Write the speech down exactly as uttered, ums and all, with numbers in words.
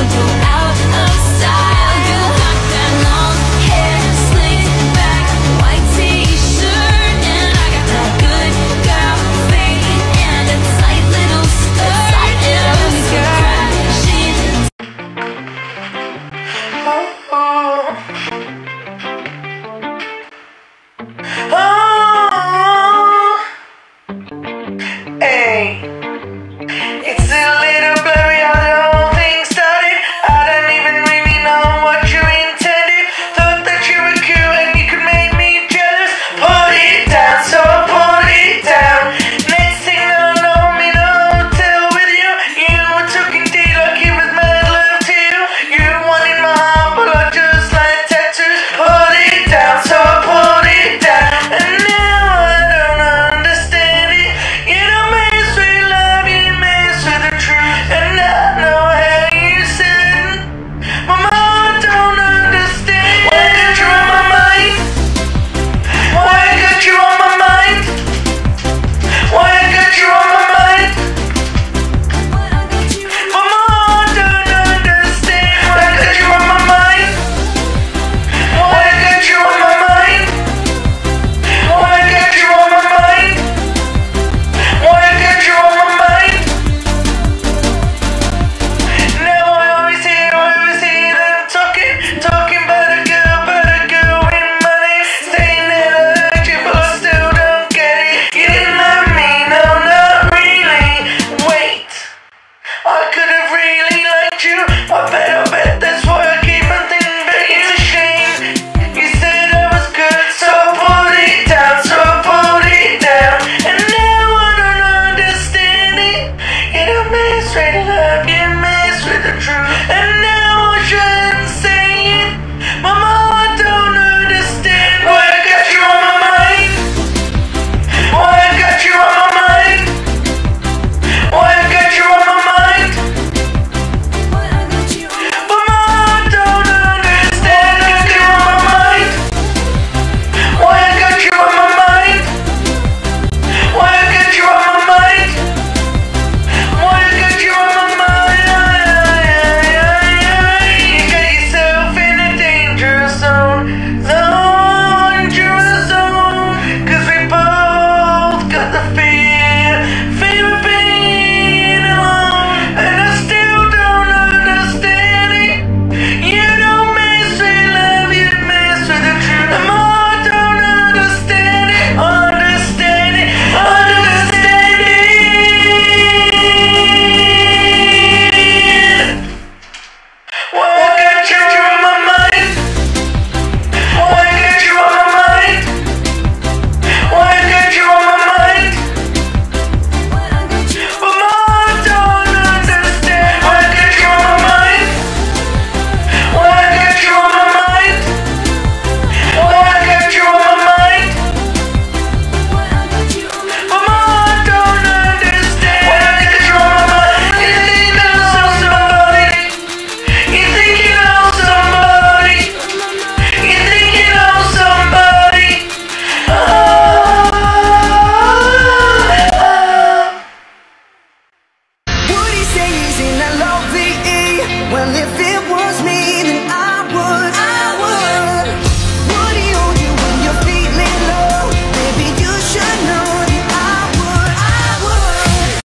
go out of style. You got that long hair slicked back, white t-shirt, and I got that good girl fade and a tight little skirt. And I'm crashing. Oh, hey, it's a little blurry how the whole thing started. I don't even really know what you intended. Thought that you were cool and you could make me jealous. Put it down, so I put it down. Next thing I know, I'm in a hotel with you. You were talking D like it was mad love to you. You wanted my heart, but I just like tattoos. Put it down, so I put it down. And now I don't understand it. You don't mess with love, you mess with the truth. And I know how you said, Mama, I don't understand. Why got you on my mind? Why I got you on my mind? Why I got you on my mind? Mama, I don't understand. Why I got you on my mind? Why I got you on my mind? Why I got you on my mind? Why I got you on my mind? Now I always hear, I always hear them talking, talking about a girl, about a girl with money, saying that I heard you, but I still don't get it. You didn't love me, no, not really. Wait, I could have really liked you. I bet, I bet that's why I keep on thinking, but it's a shame. You said I was good, so I put it down, so I put it down. And now I don't understand it. You don't mess with love, you mess with the truth. And now I shouldn't say it. Mama, I don't understand. Why I got you on my mind? Why I got you on my mind? Why I got you on my mind? Mama, I don't understand. I got you on my mind. Why I got you on my mind? Why I got you on my mind? Why I got you on my mind? You got yourself in a dangerous zone, zone, dangerous zone. 'Cause we both got the fear, fear of being alone. And I still don't understand it. You don't mess with love, you mess with the truth. And I don't understand it, understand it, understand it. Why I got you on my mind? Why I got you on my mind? Why I got you on my mind? Mama, I don't understand. Why I got you on my mind? Why I got you on my mind? Why I got you on my mind? Mama, I don't understand. Why I got you on my mind? You think you know somebody? You think you know somebody? You think you know somebody? Oh, oh. Would he say he's in a lovely E? Well, if it